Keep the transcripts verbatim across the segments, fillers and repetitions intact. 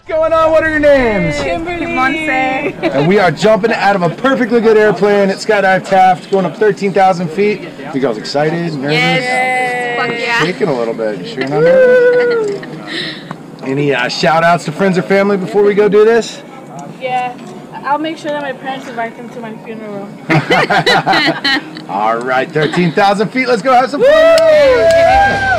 What's going on? What are your names? Kimberly. Montse. And we are jumping out of a perfectly good airplane at Skydive Taft, going up thirteen thousand feet. You guys excited? Nervous? Yes. Fuck yeah. Shaking a little bit. You sure you're not nervous? Any uh, shout outs to friends or family before we go do this? Yeah. I'll make sure that my parents invite them to my funeral. All right, thirteen thousand feet. Let's go have some fun. Yeah.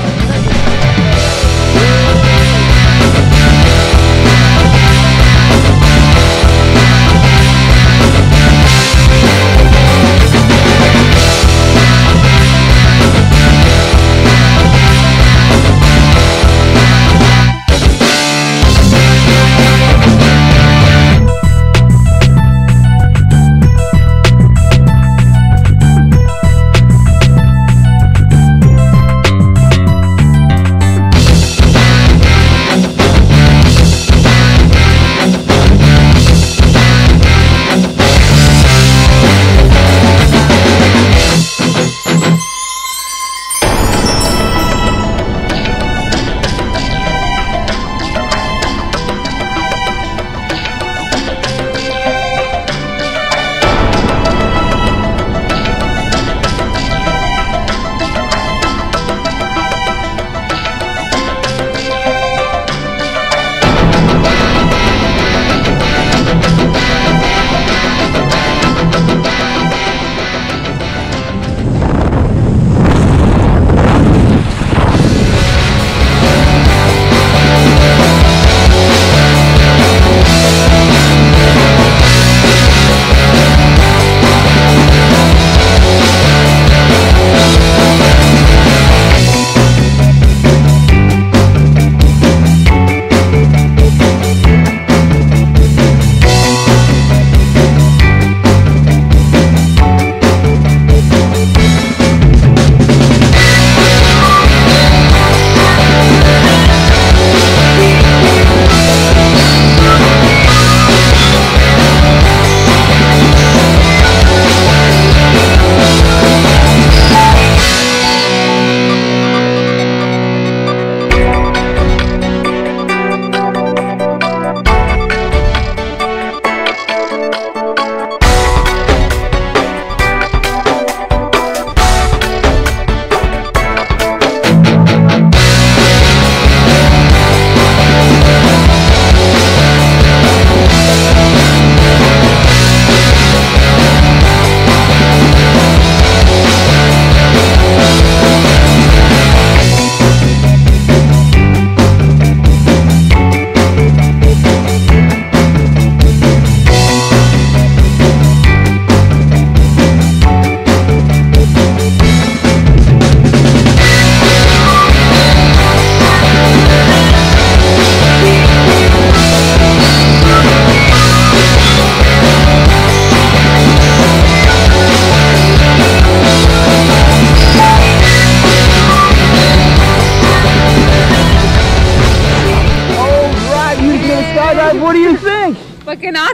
What do you think? Fucking awesome!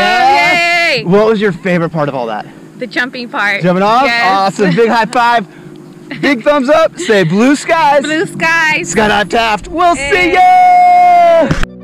Yeah. Yay! What was your favorite part of all that? The jumping part. Jumping off? Yes. Awesome. Big high five. Big thumbs up. Say blue skies. Blue skies. Skydive Taft. We'll Hey. see ya!